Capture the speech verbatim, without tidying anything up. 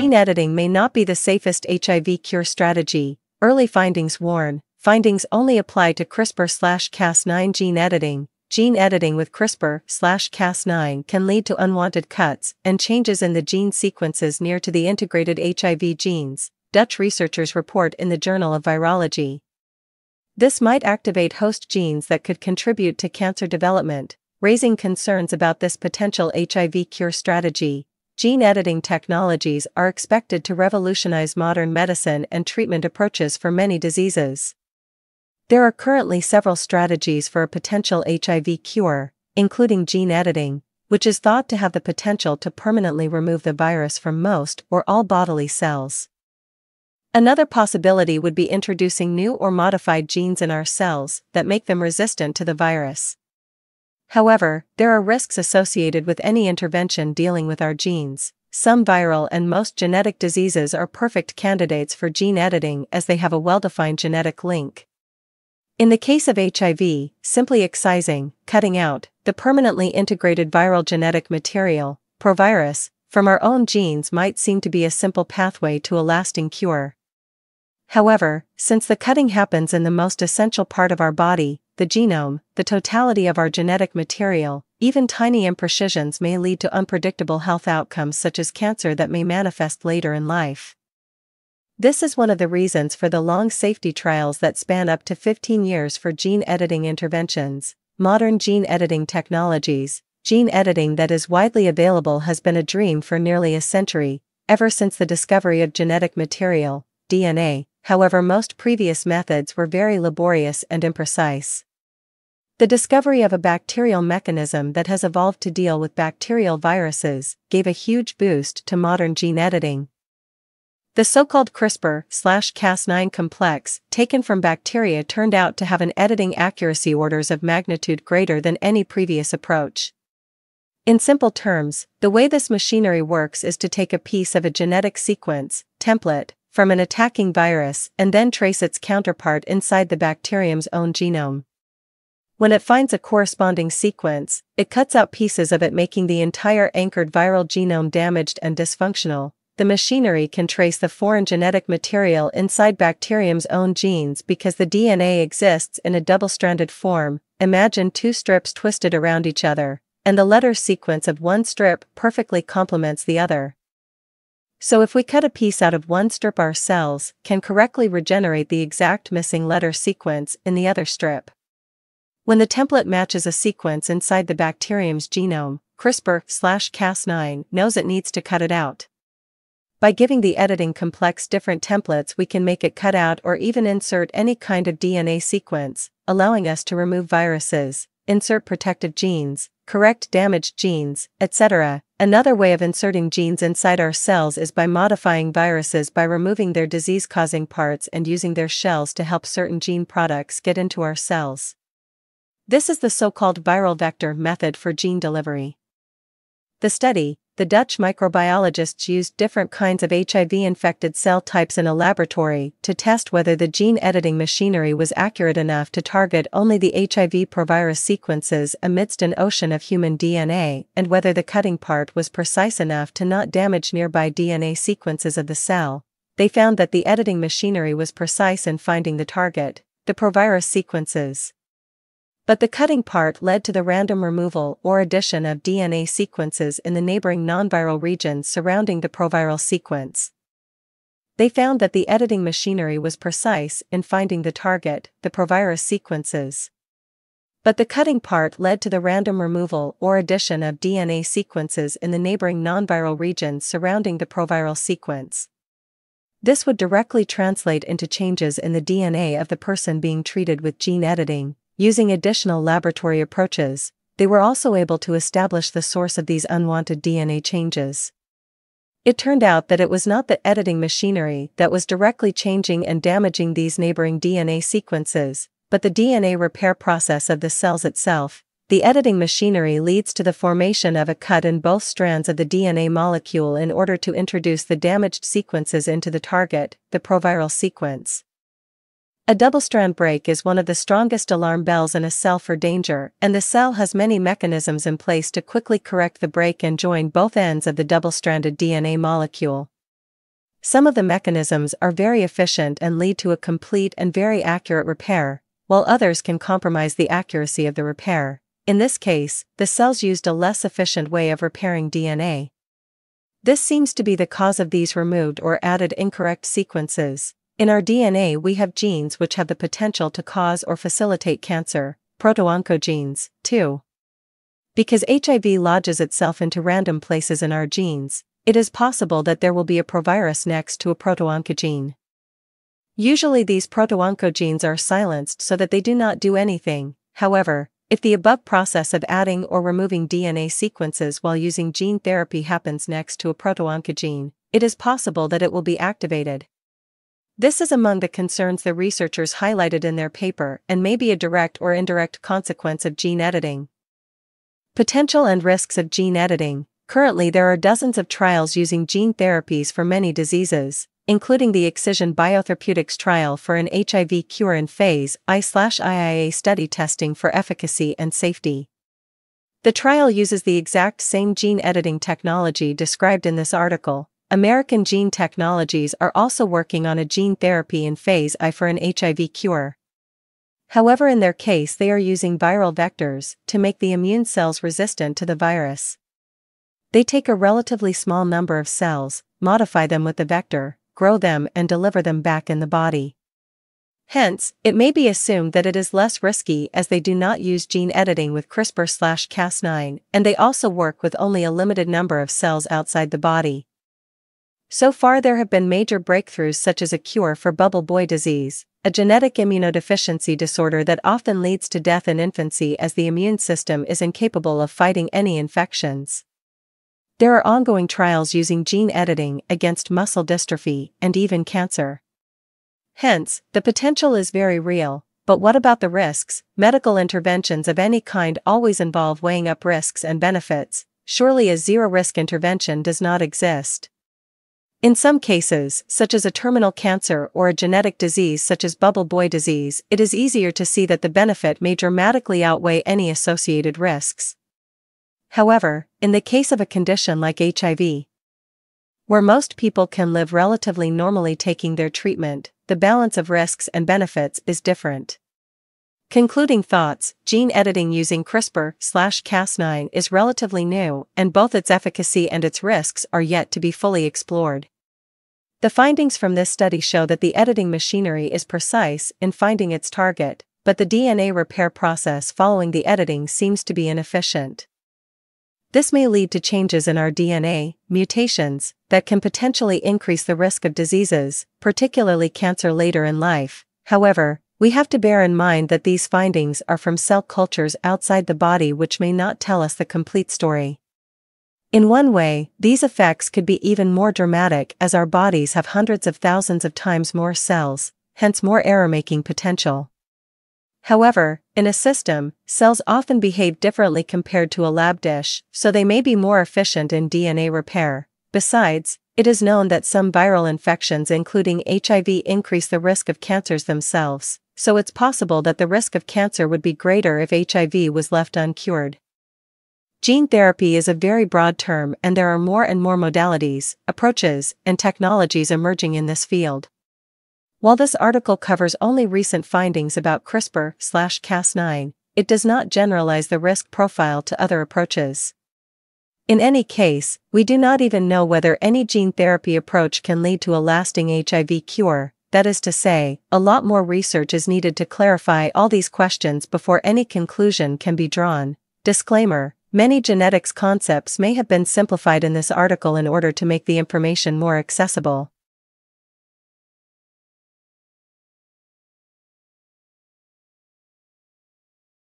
Gene editing may not be the safest H I V cure strategy, early findings warn. Findings only apply to CRISPR slash Cas nine gene editing. Gene editing with CRISPR slash Cas nine can lead to unwanted cuts and changes in the gene sequences near to the integrated H I V genes, Dutch researchers report in the Journal of Virology. This might activate host genes that could contribute to cancer development, raising concerns about this potential H I V cure strategy. Gene editing technologies are expected to revolutionize modern medicine and treatment approaches for many diseases. There are currently several strategies for a potential H I V cure, including gene editing, which is thought to have the potential to permanently remove the virus from most or all bodily cells. Another possibility would be introducing new or modified genes in our cells that make them resistant to the virus. However, there are risks associated with any intervention dealing with our genes. Some viral and most genetic diseases are perfect candidates for gene editing as they have a well-defined genetic link. In the case of H I V, simply excising, cutting out, the permanently integrated viral genetic material, provirus, from our own genes might seem to be a simple pathway to a lasting cure. However, since the cutting happens in the most essential part of our body, the genome, the totality of our genetic material, even tiny imprecisions may lead to unpredictable health outcomes such as cancer that may manifest later in life. This is one of the reasons for the long safety trials that span up to fifteen years for gene editing interventions. Modern gene editing technologies. Gene editing that is widely available has been a dream for nearly a century, ever since the discovery of genetic material, D N A. However, most previous methods were very laborious and imprecise. The discovery of a bacterial mechanism that has evolved to deal with bacterial viruses gave a huge boost to modern gene editing. The so-called CRISPR slash Cas nine complex, taken from bacteria, turned out to have an editing accuracy orders of magnitude greater than any previous approach. In simple terms, the way this machinery works is to take a piece of a genetic sequence, template, from an attacking virus and then trace its counterpart inside the bacterium's own genome. When it finds a corresponding sequence, it cuts out pieces of it, making the entire anchored viral genome damaged and dysfunctional. The machinery can trace the foreign genetic material inside bacterium's own genes because the D N A exists in a double-stranded form. Imagine two strips twisted around each other, and the letter sequence of one strip perfectly complements the other. So if we cut a piece out of one strip, our cells can correctly regenerate the exact missing letter sequence in the other strip. When the template matches a sequence inside the bacterium's genome, CRISPR slash Cas nine knows it needs to cut it out. By giving the editing complex different templates, we can make it cut out or even insert any kind of D N A sequence, allowing us to remove viruses, insert protective genes, correct damaged genes, et cetera. Another way of inserting genes inside our cells is by modifying viruses by removing their disease-causing parts and using their shells to help certain gene products get into our cells. This is the so-called viral vector method for gene delivery. The study, the Dutch microbiologists used different kinds of H I V-infected cell types in a laboratory to test whether the gene editing machinery was accurate enough to target only the H I V provirus sequences amidst an ocean of human D N A, and whether the cutting part was precise enough to not damage nearby D N A sequences of the cell. They found that the editing machinery was precise in finding the target, the provirus sequences. But the cutting part led to the random removal or addition of D N A sequences in the neighboring non-viral regions surrounding the proviral sequence. They found that the editing machinery was precise in finding the target, the provirus sequences. But the cutting part led to the random removal or addition of D N A sequences in the neighboring non-viral regions surrounding the proviral sequence. This would directly translate into changes in the D N A of the person being treated with gene editing. Using additional laboratory approaches, they were also able to establish the source of these unwanted D N A changes. It turned out that it was not the editing machinery that was directly changing and damaging these neighboring D N A sequences, but the D N A repair process of the cells itself. The editing machinery leads to the formation of a cut in both strands of the D N A molecule in order to introduce the damaged sequences into the target, the proviral sequence. A double-strand break is one of the strongest alarm bells in a cell for danger, and the cell has many mechanisms in place to quickly correct the break and join both ends of the double-stranded D N A molecule. Some of the mechanisms are very efficient and lead to a complete and very accurate repair, while others can compromise the accuracy of the repair. In this case, the cells used a less efficient way of repairing D N A. This seems to be the cause of these removed or added incorrect sequences. In our D N A we have genes which have the potential to cause or facilitate cancer, proto-oncogenes, too. Because H I V lodges itself into random places in our genes, it is possible that there will be a provirus next to a proto-oncogene. Usually these proto-oncogenes are silenced so that they do not do anything. However, if the above process of adding or removing D N A sequences while using gene therapy happens next to a proto-oncogene, it is possible that it will be activated. This is among the concerns the researchers highlighted in their paper and may be a direct or indirect consequence of gene editing. Potential and risks of gene editing. Currently there are dozens of trials using gene therapies for many diseases, including the Excision Biotherapeutics trial for an H I V cure in phase I I I A study testing for efficacy and safety. The trial uses the exact same gene editing technology described in this article. American Gene Technologies are also working on a gene therapy in phase I for an H I V cure. However, in their case they are using viral vectors to make the immune cells resistant to the virus. They take a relatively small number of cells, modify them with the vector, grow them and deliver them back in the body. Hence, it may be assumed that it is less risky as they do not use gene editing with CRISPR Cas nine, and they also work with only a limited number of cells outside the body. So far there have been major breakthroughs such as a cure for bubble boy disease, a genetic immunodeficiency disorder that often leads to death in infancy as the immune system is incapable of fighting any infections. There are ongoing trials using gene editing against muscle dystrophy and even cancer. Hence, the potential is very real, but what about the risks? Medical interventions of any kind always involve weighing up risks and benefits. Surely a zero-risk intervention does not exist. In some cases, such as a terminal cancer or a genetic disease such as bubble boy disease, it is easier to see that the benefit may dramatically outweigh any associated risks. However, in the case of a condition like H I V, where most people can live relatively normally taking their treatment, the balance of risks and benefits is different. Concluding thoughts: gene editing using CRISPR Cas nine is relatively new, and both its efficacy and its risks are yet to be fully explored. The findings from this study show that the editing machinery is precise in finding its target, but the D N A repair process following the editing seems to be inefficient. This may lead to changes in our D N A, mutations, that can potentially increase the risk of diseases, particularly cancer later in life. However, we have to bear in mind that these findings are from cell cultures outside the body which may not tell us the complete story. In one way, these effects could be even more dramatic as our bodies have hundreds of thousands of times more cells, hence more error-making potential. However, in a system, cells often behave differently compared to a lab dish, so they may be more efficient in D N A repair. Besides, it is known that some viral infections including H I V increase the risk of cancers themselves, so it's possible that the risk of cancer would be greater if H I V was left uncured. Gene therapy is a very broad term and there are more and more modalities, approaches, and technologies emerging in this field. While this article covers only recent findings about CRISPR Cas nine, it does not generalize the risk profile to other approaches. In any case, we do not even know whether any gene therapy approach can lead to a lasting H I V cure. That is to say, a lot more research is needed to clarify all these questions before any conclusion can be drawn. Disclaimer: many genetics concepts may have been simplified in this article in order to make the information more accessible.